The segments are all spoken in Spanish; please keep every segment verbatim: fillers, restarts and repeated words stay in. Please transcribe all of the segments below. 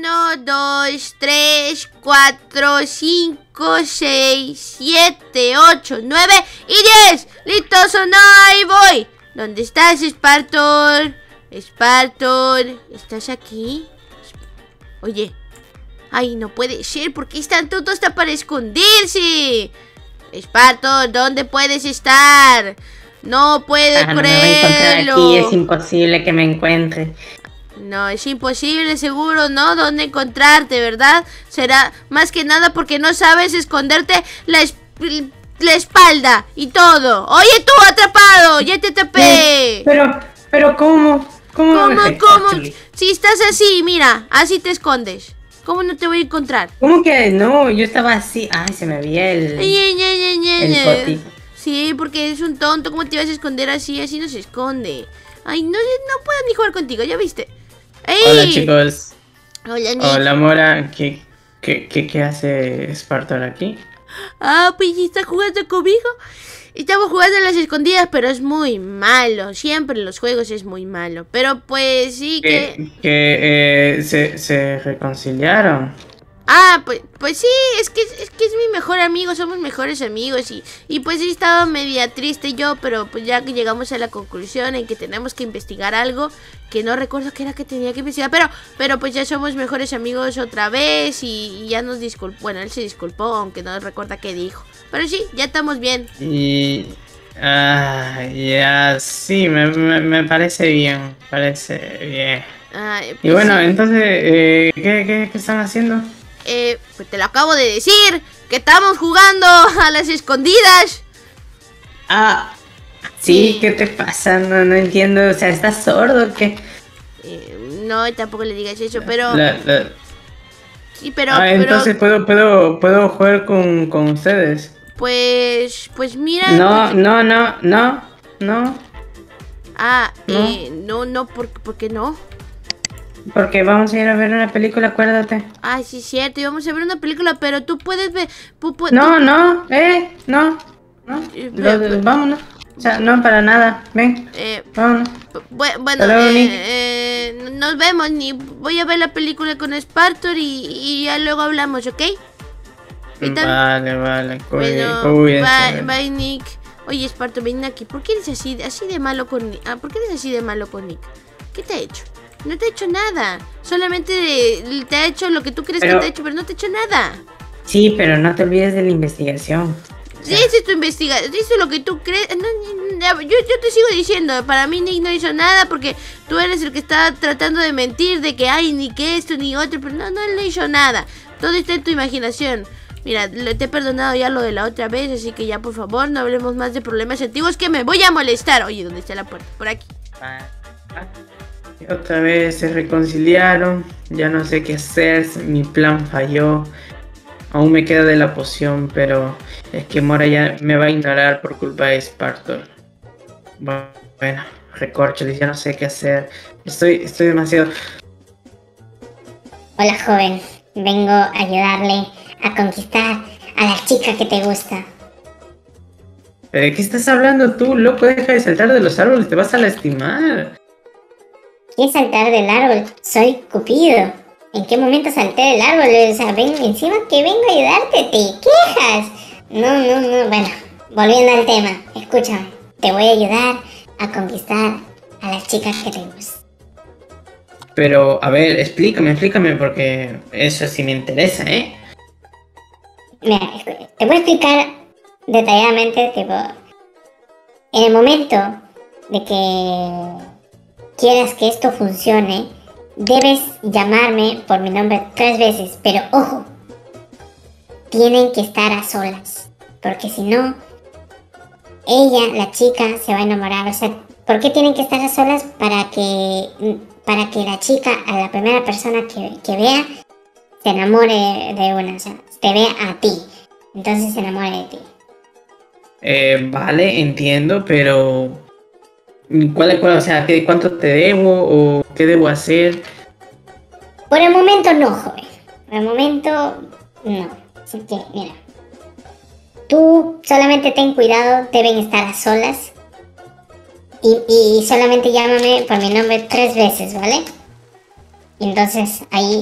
Uno, dos, tres, cuatro, cinco, seis, siete, ocho, nueve y diez. ¡Listos o no! ¡Ahí voy! ¿Dónde estás, Spartor? Spartor, ¿estás aquí? Oye. Ay, no puede ser. ¿Por qué están todos hasta para esconderse? Spartor, ¿dónde puedes estar? No puedo ah, no creerlo. me voy a encontrar aquí. Es imposible que me encuentre. No, es imposible, seguro, ¿no? ¿Dónde encontrarte, verdad? Será más que nada porque no sabes esconderte la, es la espalda y todo. Oye, tú, atrapado, ya te tapé. Pero, pero, ¿cómo? ¿Cómo? ¿Cómo, cómo? Si estás así, mira, así te escondes. ¿Cómo no te voy a encontrar? ¿Cómo que no? Yo estaba así. Ay, se me veía el... Ñe, ñe, ñe, ñe, el ñe. fotito. Sí, porque eres un tonto. ¿Cómo te vas a esconder así? Así no se esconde. Ay, no, no puedo ni jugar contigo, ¿ya viste? ¡Ey! Hola, chicos. Hola, Nick. Hola, Mora. ¿Qué, qué, qué, qué hace Spartor aquí? Ah, pues está jugando conmigo. Estamos jugando a las escondidas, pero es muy malo. Siempre en los juegos es muy malo. Pero pues sí que... Que, que eh, se, se reconciliaron. Ah, pues, pues sí, es que, es que es mi mejor amigo, somos mejores amigos y, y pues he estado media triste yo, pero pues ya que llegamos a la conclusión en que tenemos que investigar algo, que no recuerdo qué era que tenía que investigar, pero, pero pues ya somos mejores amigos otra vez y, y ya nos disculpó, bueno, él se disculpó, aunque no recuerda qué dijo, pero sí, ya estamos bien. Y... Ah, ya, sí, me, me, me parece bien, parece bien. Ay, Y pues bueno, sí. entonces, eh, ¿qué, qué, qué están haciendo? Eh, pues te lo acabo de decir, que estamos jugando a las escondidas. Ah, sí, Sí. ¿qué te pasa? No, no entiendo, o sea, ¿estás sordo o qué? Eh, no, tampoco le digas eso, pero... La- la- Sí, pero... Ah, pero entonces puedo, puedo, puedo jugar con, con ustedes. pues... Pues mira... No, pues- no, no, no, no, Ah, no. eh, no, no, ¿por, ¿por qué no? Porque vamos a ir a ver una película, acuérdate. Ay, sí, es cierto, íbamos a ver una película, pero tú puedes ver... pu- pu- No, tú- no, eh, no, no, Eh, lo- pe- pe- vámonos. O sea, no, para nada, ven, eh, vámonos. bu- bu- bueno, Hasta luego, eh, Nick. eh, nos vemos, ni voy a ver la película con Spartor y, y ya luego hablamos, ¿ok? Ahorita- Vale, vale, Bueno, cuídense. bye, bye, Nick. Oye, Spartor, ven aquí. ¿Por qué eres así, así de malo con Nick? Ah, ¿por qué eres así de malo con Nick? ¿Qué te ha hecho? No te ha hecho nada. Solamente eh, te ha hecho lo que tú crees Pero- que te ha hecho, pero no te ha hecho nada. Sí, pero no te olvides de la investigación. Sí, esa es tu investigación. Eso es lo que tú crees. No, no, no, yo, yo te sigo diciendo. Para mí, Nick no hizo nada porque tú eres el que está tratando de mentir de que hay ni que esto ni otro. Pero no, no le hizo nada. Todo está en tu imaginación. Mira, le- te he perdonado ya lo de la otra vez, así que ya por favor no hablemos más de problemas antiguos que me voy a molestar. Oye, ¿dónde está la puerta? Por aquí. Ah, ah. Y otra vez se reconciliaron. Ya no sé qué hacer. Mi plan falló. Aún me queda de la poción, pero es que Mora ya me va a ignorar por culpa de Spartor. Bueno, recorcholis, ya no sé qué hacer. Estoy, estoy demasiado. Hola, joven. Vengo a ayudarle a conquistar a la chica que te gusta. ¿De qué estás hablando tú, loco? Deja de saltar de los árboles, te vas a lastimar. ¿Quieres saltar del árbol? Soy Cupido. ¿En qué momento salté del árbol? O sea, ven encima que vengo a ayudarte, te quejas. No, no, no. Bueno, volviendo al tema, escúchame. Te voy a ayudar a conquistar a las chicas que te gustan. Pero, a ver, explícame, explícame, porque eso sí me interesa, ¿eh? Mira, escu- te voy a explicar detalladamente, tipo, en el momento de que quieras que esto funcione, debes llamarme por mi nombre tres veces, pero ojo, tienen que estar a solas, porque si no, ella, la chica, se va a enamorar. O sea, ¿por qué tienen que estar a solas? Para que, para que la chica, a la primera persona que, que vea, se enamore de una, o sea, te vea a ti, entonces se enamore de ti. Eh, vale, entiendo, pero... ¿Cuál, cuál, o sea, ¿qué, cuánto te debo o qué debo hacer? Por el momento no, joven. Por el momento no. Así que, mira. Tú solamente ten cuidado, deben estar a solas. Y, y solamente llámame por mi nombre tres veces, ¿vale? Y entonces ahí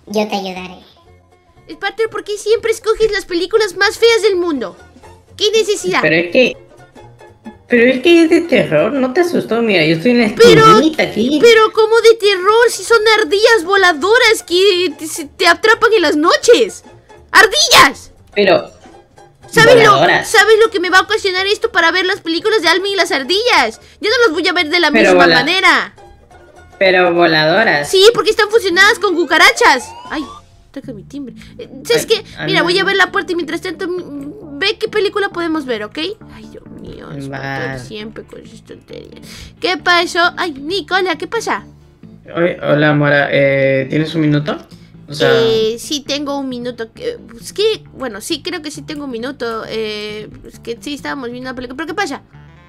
yo te ayudaré. Spartor, ¿por qué siempre escoges las películas más feas del mundo? ¿Qué necesidad? Pero es que... Pero es que es de terror, ¿no te asustó? Mira, yo estoy en la Pero, esquinita aquí. pero como de terror, si son ardillas voladoras que te, se- te atrapan en las noches. ¡Ardillas! Pero... ¿Sabes lo, voladoras. ¿Sabes lo que me va a ocasionar esto para ver las películas de Alvin y las ardillas? Yo no los voy a ver de la Pero misma vola- manera. Pero voladoras. Sí, porque están fusionadas con cucarachas. Ay, toca mi timbre. Eh, ¿Sabes Ay, qué? ay, Mira, no. voy a ver la puerta y mientras tanto mm, ve qué película podemos ver, ¿ok? Ay, Dios mío, es Vale. siempre con sus tonterías. ¿Qué pasó? Ay, Nicola, ¿qué pasa? Oye, hola, Mora, eh, ¿tienes un minuto? O sea, Eh, sí tengo un minuto. Que, es que, bueno, sí, creo que sí tengo un minuto. Eh, es que sí estábamos viendo una película. ¿Pero qué pasa?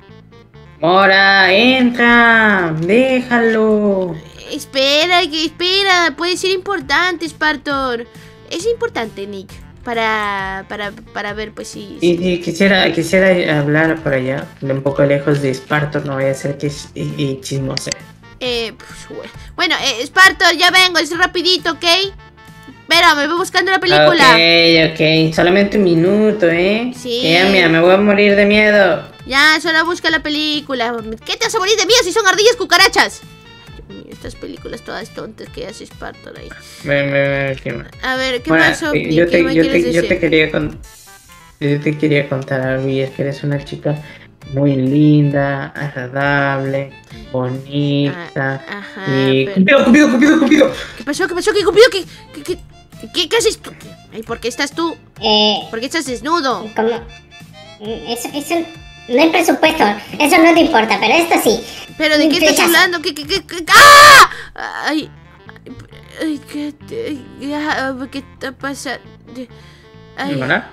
Mora, entra, déjalo. Espera, que espera. Puede ser importante, Spartor. Es importante, Nick. Para, para, para ver, pues sí. Y, y quisiera, quisiera hablar por allá, de un poco lejos de Esparto, no vaya a ser que es y, y chismose. Eh, pues, bueno, bueno eh, Spartor, ya vengo. Es rapidito, ¿ok? Espera, me voy buscando la película. Ok, ok, solamente un minuto, ¿eh? Sí. Que ya, mira, me voy a morir de miedo. Ya, solo busca la película. ¿Qué te vas a morir de miedo si son ardillas cucarachas? Ay, Dios mío, estas películas todas tontas que hace Spartor ahí. Ven, ven, ven, firma. A ver, ¿qué Mora, pasó? eh, Nick? yo ¿Qué te, me yo quieres te, yo decir? te quería con- yo te quería contar algo y es que eres una chica muy linda, agradable, bonita. Ah, ajá, y... pero- Cupido, Cupido, Cupido, Cupido. ¿Qué pasó? ¿Qué pasó? ¿Qué Cupido? ¿Qué, qué, qué, qué, qué haces tú? Ay, ¿por qué estás tú? Eh, ¿Por qué estás desnudo? como... Eso, eso... No hay presupuesto, eso no te importa, pero esto sí. ¿Pero de qué estás Flechazo. hablando? ¿Qué, qué, qué, qué? ¡Ah! Ay, ay, ¿qué, te- ya, ¿qué está pasando? Ay, ¿Mora?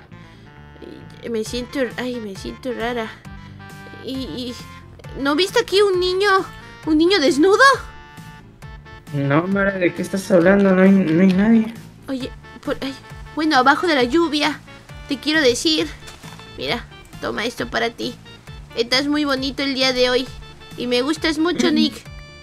me siento, ay, me siento rara. Y, y ¿no viste aquí un niño, un niño desnudo? No, Mara, ¿de qué estás hablando? No hay, no hay nadie. Oye, por, ay, bueno, abajo de la lluvia, te quiero decir. Mira, toma esto para ti. Estás muy bonito el día de hoy. Y me gustas mucho, Nick.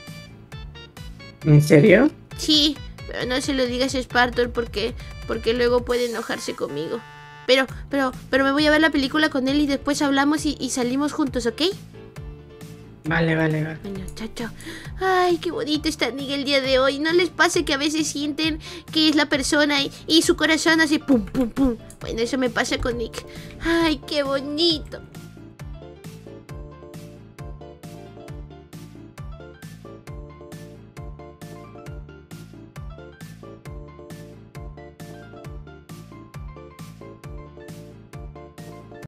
¿En serio? Sí, pero no se lo digas a Spartor porque, porque luego puede enojarse conmigo. Pero, pero, pero me voy a ver la película con él y después hablamos y, y salimos juntos, ¿ok? Vale, vale, vale. Bueno, chao, chao. Ay, qué bonito está Nick el día de hoy. No les pase que a veces sienten que es la persona y, y su corazón hace pum, pum, pum. Bueno, eso me pasa con Nick. Ay, qué bonito.